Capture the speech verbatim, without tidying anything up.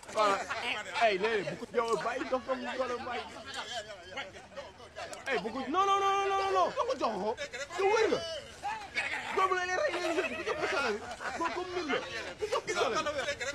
voilà ay léegi bu ko yow bàyyi dof comme ko la bàyyi ay bu ko non non non non non ko jox ko ko wër nga boobu la rey leen ko jox ko sala ko ko mil la ko jox ko sala